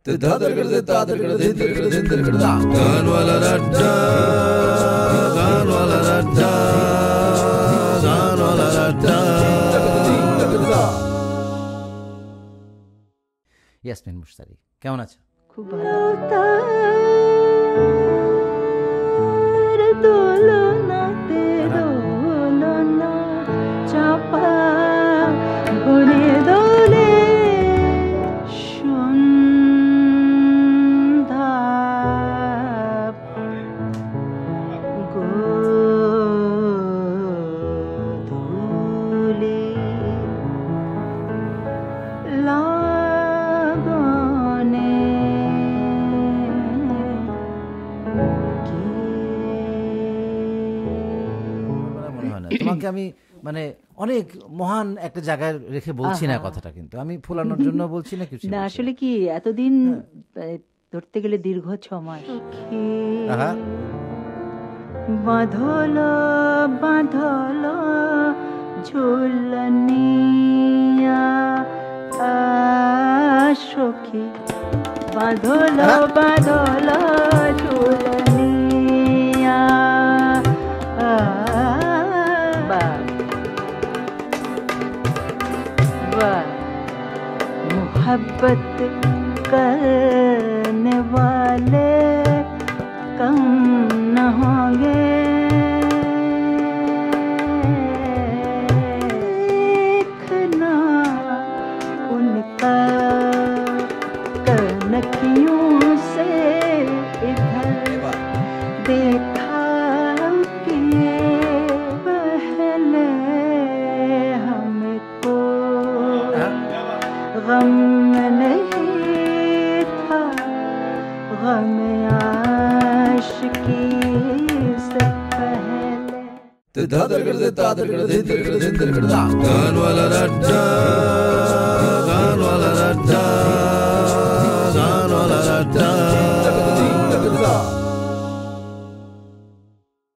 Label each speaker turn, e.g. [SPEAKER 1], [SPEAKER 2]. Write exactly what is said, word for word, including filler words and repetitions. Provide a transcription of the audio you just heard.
[SPEAKER 1] दादर कर दे दादर कर दे दादर कर दे दादर कर दे गान वाला रट्टा गान वाला रट्टा गान वाला रट्टा
[SPEAKER 2] ইয়াসমিন মুশতারি কেমন আছো?
[SPEAKER 3] খুব ভালো। দোলনাতে দোলনা চাপা বনে দোলে সন্ধ্যা গোধূলি লাগনে
[SPEAKER 2] তোমাকে আমি মানে অনেক মহান একটা জায়গায় রেখে বলছি না কথাটা, কিন্তু আমি ফুলানোর জন্য বলছি না কিছু
[SPEAKER 3] না। আসলে কি এতদিন ধরতে গেলে দীর্ঘ ছ মাস বাঁধল বাঁধল ঝুলনিয়া সখী বাঁধল বাঁধল ঝুলনিয়া मोहब्बत करने वाले कम न होंगे, देखना उनका कनखियों से इधर देखा कि पहले हमको गम नहीं था, गम आशिकी से पहले।
[SPEAKER 1] दादर कर दे दादर कर दे दादर कर दे दादर कर दे गान वाला रट्टा